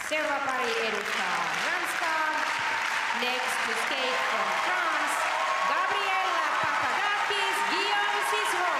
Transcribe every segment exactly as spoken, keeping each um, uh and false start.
Seuraava pari edustaa Ranskaa. Next to skate from France, Gabriela Papadakis, Guillaume Cizeron.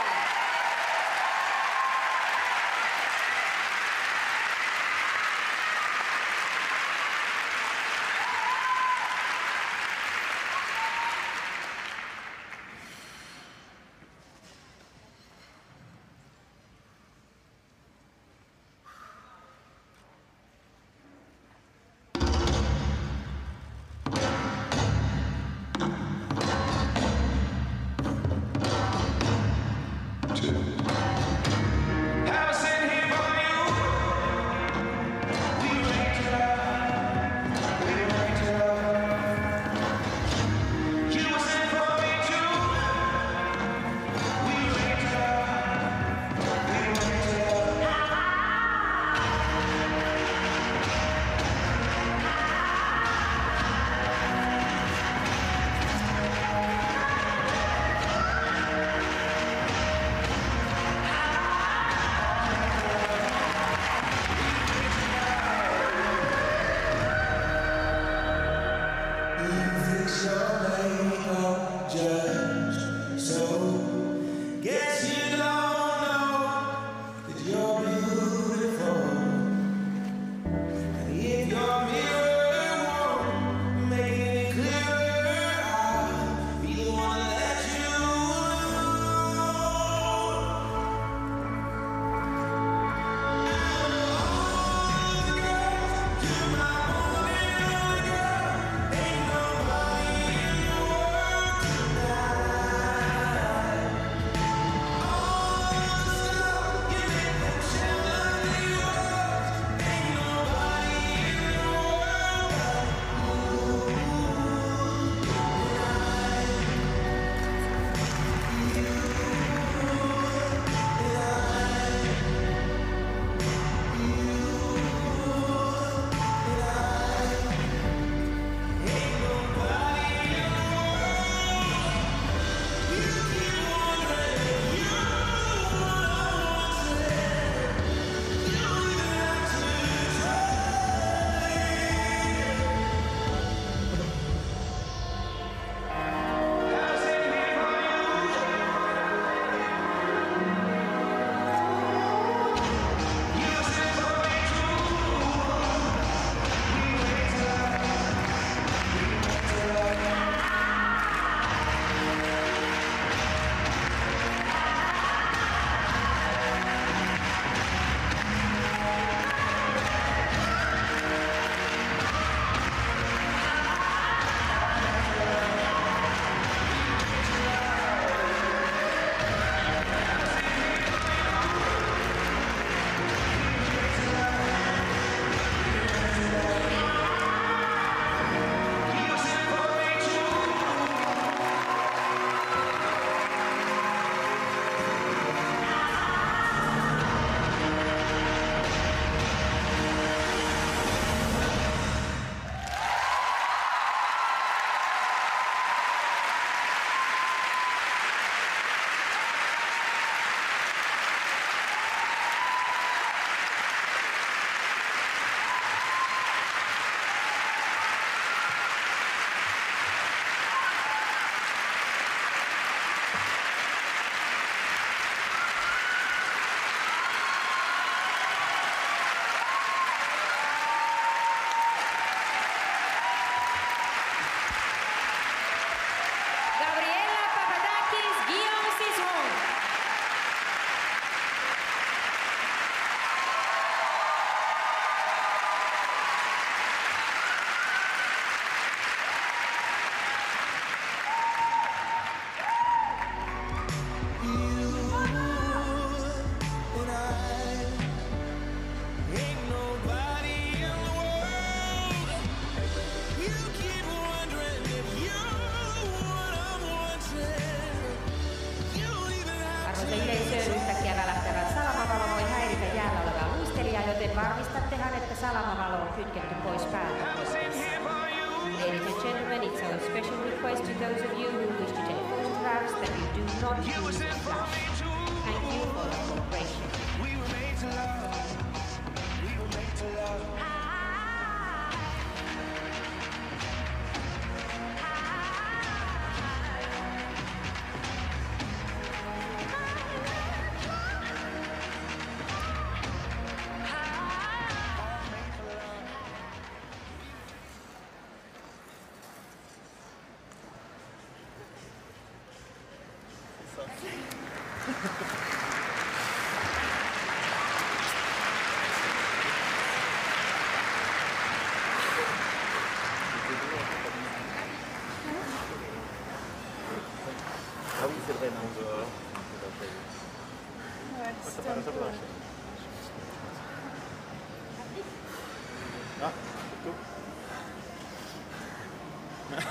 Varmistattehan, että salamavalo on kytketty pois päältä. Ladies and gentlemen, it's our special request to those of you who wish to take photographs that you do not use the flash. Thank you for your cooperation. We were made to love. We were made to love.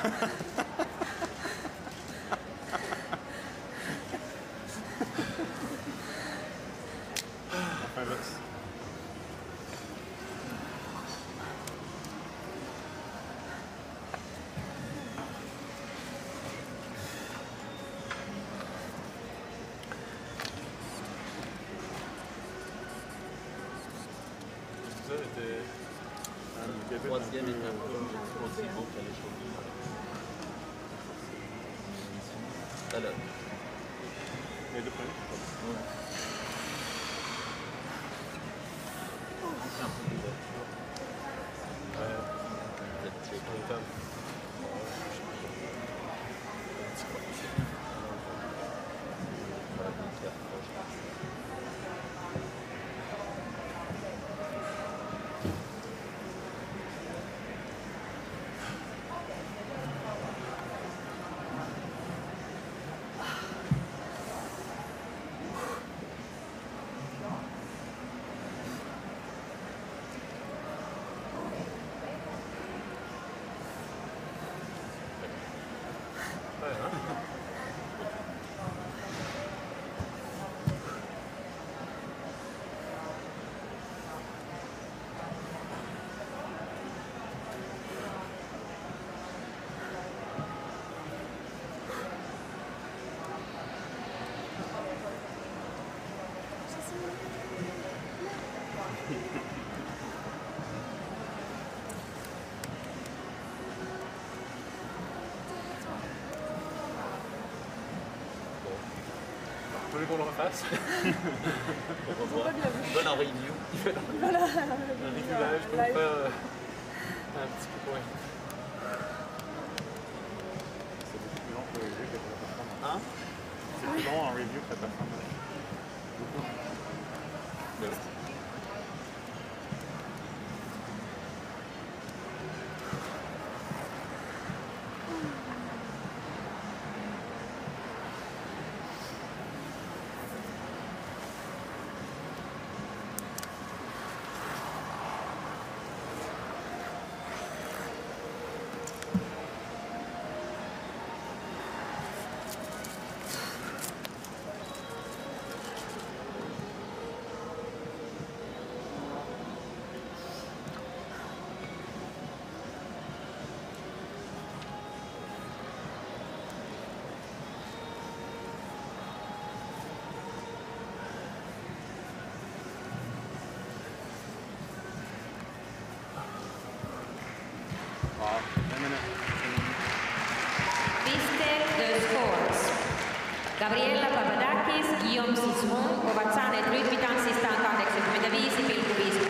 Le troisième est un peu aussi beau qu'à l'échelle. Alors. Les deux premiers? Ouais. C'est un peu plus bas. Ouais. Peut-être que c'est pas le temps. Voilà, donc il y a trois, je pense. Vous voulez qu'on le refasse? On revoit. On donne un review. Voilà. Un régulage pour faire euh, un petit peu point. C'est beaucoup plus long que le review que la performance. Hein? C'est plus long en review que la performance. Beaucoup. Mais... Pisteet the scores. Gabriella Papadakis, Guillaume Cizeron ovat saaneet rytmitanssistaan kahdeksankymmentäviisi pilkku viisi